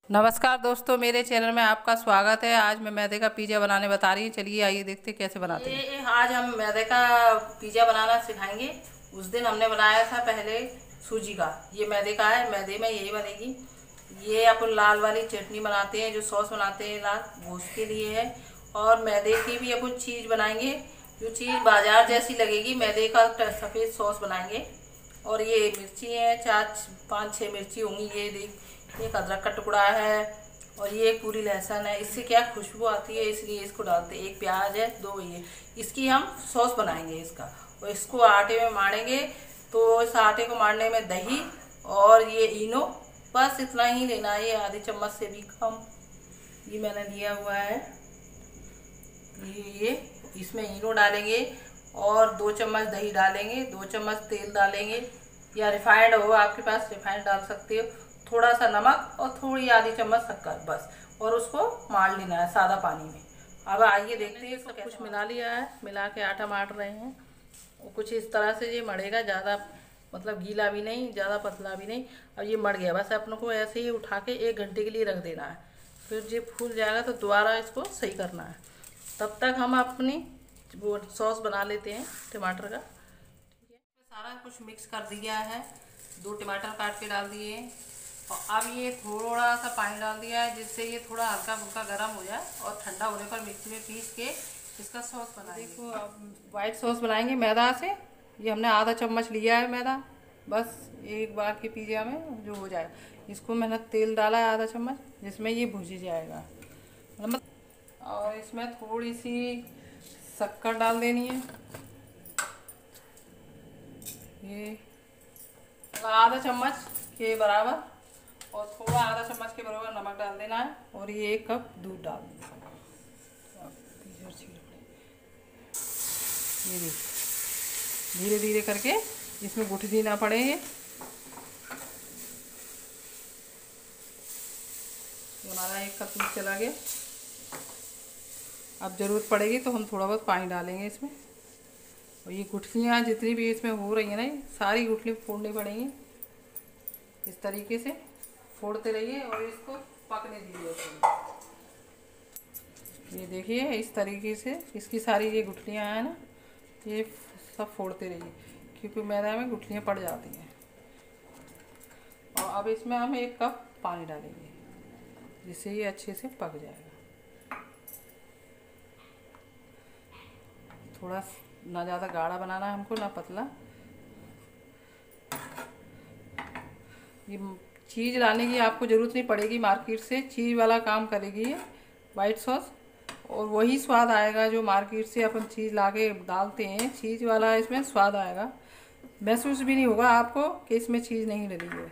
नमस्कार दोस्तों, मेरे चैनल में आपका स्वागत है। आज मैं मैदे का पिज़्ज़ा बनाने बता रही हूँ। चलिए आइए देखते कैसे बनाते हैं। आज हम मैदे का पिज़्ज़ा बनाना सिखाएंगे। उस दिन हमने बनाया था पहले सूजी का, ये मैदे का है। मैदे में यही बनेगी। ये अपन लाल वाली चटनी बनाते हैं, जो सॉस बनाते हैं लाल, वो उसके लिए है। और मैदे की भी अपन चीज़ बनाएंगे, जो चीज़ बाजार जैसी लगेगी। मैदे का सफ़ेद सॉस बनाएंगे। और ये मिर्ची है, 4-5-6 मिर्ची होंगी। ये देख, एक अदरक का टुकड़ा है और ये एक पूरी लहसुन है। इससे क्या खुशबू आती है, इसलिए इसको डालते हैं। एक प्याज है, 2 ये। इसकी हम सॉस बनाएंगे इसका, और इसको आटे में मारेंगे। तो इस आटे को मारने में दही और ये इनो, बस इतना ही लेना है। ये आधी चम्मच से भी कम ये मैंने लिया हुआ है। ये इसमें इनो डालेंगे और 2 चम्मच दही डालेंगे, 2 चम्मच तेल डालेंगे, या रिफाइंड हो आपके पास, रिफाइंड डाल सकते हो। थोड़ा सा नमक और थोड़ी आधी चम्मच शक्कर, बस। और उसको मार लेना है सादा पानी में। अब आइए देखते हैं। सब कुछ मिला लिया है, मिला के आटा मार रहे हैं। और कुछ इस तरह से ये मड़ेगा, ज़्यादा मतलब गीला भी नहीं, ज़्यादा पतला भी नहीं। अब ये मड़ गया, बस अपनों को ऐसे ही उठा के 1 घंटे के लिए रख देना है। फिर ये फूल जाएगा तो दोबारा इसको सही करना है। तब तक हम अपनी वो सॉस बना लेते हैं टमाटर का। ठीक है, सारा कुछ मिक्स कर दिया है। 2 टमाटर काट के डाल दिए। और अब ये थोड़ा सा पानी डाल दिया है, जिससे ये थोड़ा हल्का फुल्का गर्म हो जाए। और ठंडा होने पर मिक्सी में पीस के इसका सॉस बनाएंगे। देखो, अब वाइट सॉस बनाएंगे मैदा से। ये हमने आधा चम्मच लिया है मैदा, बस एक बार के पिज़्ज़ा में जो हो जाए। इसको मैंने तेल डाला है आधा चम्मच, जिसमें ये भुज जाएगा। और इसमें थोड़ी सी शक्कर डाल देनी है, ये आधा चम्मच के बराबर। और थोड़ा आधा चम्मच के बराबर नमक डाल देना है। और ये 1 कप दूध डाल देना है। ये देखिए, धीरे धीरे करके इसमें गुठली ना पड़े। हमारा 1 कप दूध चला गया। अब ज़रूरत पड़ेगी तो हम थोड़ा बहुत पानी डालेंगे इसमें। और ये गुठलियाँ जितनी भी इसमें हो रही हैं ना, ये सारी गुठली फोड़नी पड़ेंगी। इस तरीके से फोड़ते रहिए और इसको पकने दीजिए। ये देखिए, इस तरीके से इसकी सारी ये गुठलियाँ हैं ना, ये सब फोड़ते रहिए, क्योंकि मैदा में गुठलियाँ पड़ जाती हैं। और अब इसमें हम 1 कप पानी डालेंगे, जिससे ये अच्छे से पक जाएगा। थोड़ा ना ज़्यादा गाढ़ा बनाना है हमको, ना पतला। ये चीज़ डालने की आपको ज़रूरत नहीं पड़ेगी, मार्केट से चीज़ वाला काम करेगी ये वाइट सॉस। और वही स्वाद आएगा जो मार्केट से अपन चीज़ लाके डालते हैं। चीज़ वाला इसमें स्वाद आएगा, महसूस भी नहीं होगा आपको कि इसमें चीज़ नहीं डली है।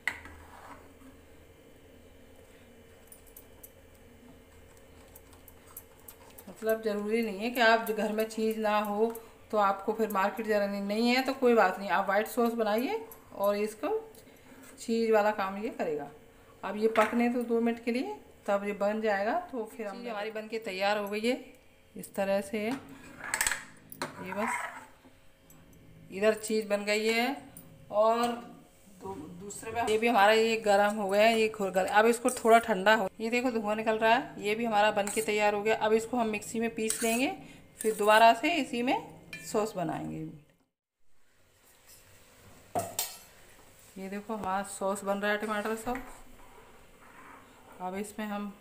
मतलब ज़रूरी नहीं है कि आप घर में चीज़ ना हो तो आपको फिर मार्केट जाना नहीं है, तो कोई बात नहीं, आप वाइट सॉस बनाइए और इसको चीज़ वाला काम ये करेगा। अब ये पकने तो 2 मिनट के लिए, तब ये बन जाएगा। तो फिर हम हमारी बन के तैयार हो गई है। इस तरह से है ये, बस इधर चीज़ बन गई है। और दूसरे में ये भी हमारा ये गर्म हो गया है, ये अब इसको थोड़ा ठंडा हो। ये देखो धुआं निकल रहा है, ये भी हमारा बन के तैयार हो गया। अब इसको हम मिक्सी में पीस लेंगे, फिर दोबारा से इसी में सॉस बनाएंगे। ये देखो, हमारा सॉस बन रहा है, टमाटर सॉस। अब इसमें हम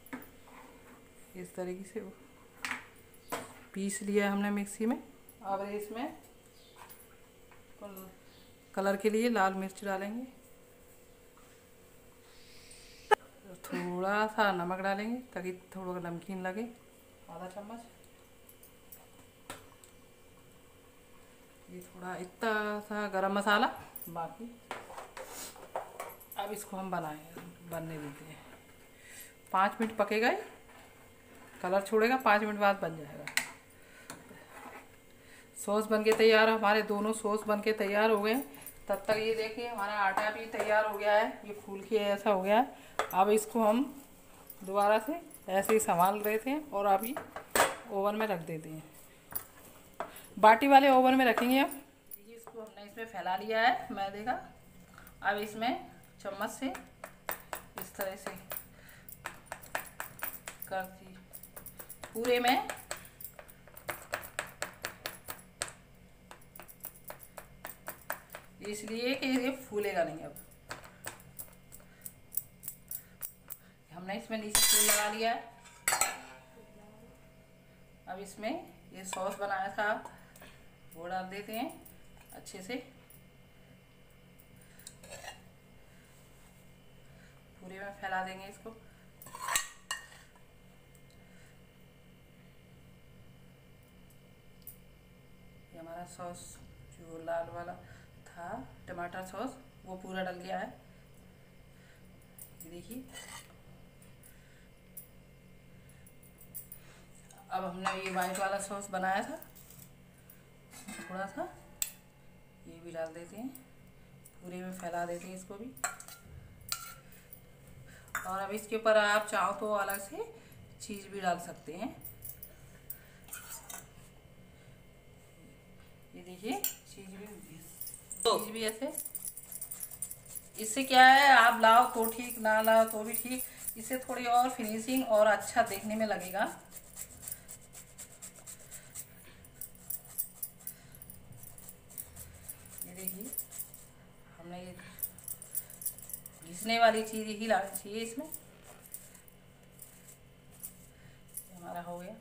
इस तरीके से पीस लिया हमने मिक्सी में। अब इसमें कलर के लिए लाल मिर्च डालेंगे, थोड़ा सा नमक डालेंगे ताकि थोड़ा नमकीन लगे, आधा चम्मच। ये थोड़ा इतना सा गरम मसाला, बाकी। अब इसको हम बनने देते हैं। 5 मिनट पकेगा, ये कलर छोड़ेगा, 5 मिनट बाद बन जाएगा। सॉस बन के तैयार, हमारे दोनों सॉस बन के तैयार हो गए। तब तक ये देखिए, हमारा आटा भी तैयार हो गया है, ये फूल के ऐसा हो गया है। अब इसको हम दोबारा से ऐसे ही संभाल रहे थे और अभी ओवन में रख देते हैं। बाटी वाले ओवन में रखेंगे हम। इसको हमने इसमें फैला लिया है मैदे का। अब इसमें चम्मच से इस तरह से करती पूरे में इसलिए कि ये फूलेगा नहीं। अब हमने इसमें नीचे तेल लगा लिया है। अब इसमें ये सॉस बनाया था वो डाल देते हैं अच्छे से, पूरे में फैला देंगे इसको। ये हमारा सॉस जो लाल वाला था टमाटर सॉस वो पूरा डल गया है, ये देखिए। अब हमने ये वाइट वाला सॉस बनाया था थोड़ा सा, ये भी डाल देते हैं, पूरे में फैला देते हैं इसको भी। और अब इसके ऊपर आप चाहो तो अलग से चीज़ भी डाल सकते हैं। ये देखिए चीज़ भी ऐसे, इससे क्या है आप लाओ तो ठीक, ना लाओ तो भी ठीक, इससे थोड़ी और फिनिशिंग और अच्छा देखने में लगेगा। ये देखिए हमने ये घिसने वाली चीज़ ही लानी चाहिए इसमें। हमारा हो गया।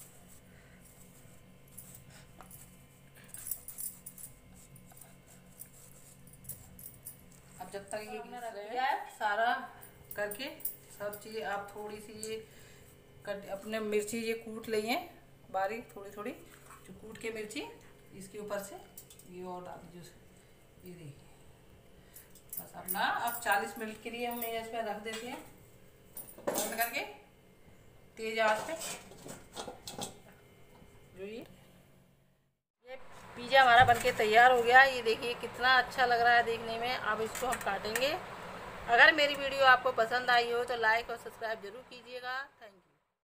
अब जब तक ये रख गया है सारा करके सब चीज़, आप थोड़ी सी ये अपने मिर्ची ये कूट ली हैं बारीक, थोड़ी थोड़ी जो कूट के मिर्ची इसके ऊपर से ये और डाल दीजिए। ये देखिए बस अपना अब 40 मिनट के लिए हम इसमें रख देते हैं बंद करके तेज आंच पे। जो ये पिज़्ज़ा हमारा बनके तैयार हो गया। ये देखिए कितना अच्छा लग रहा है देखने में। अब इसको हम काटेंगे। अगर मेरी वीडियो आपको पसंद आई हो तो लाइक और सब्सक्राइब जरूर कीजिएगा।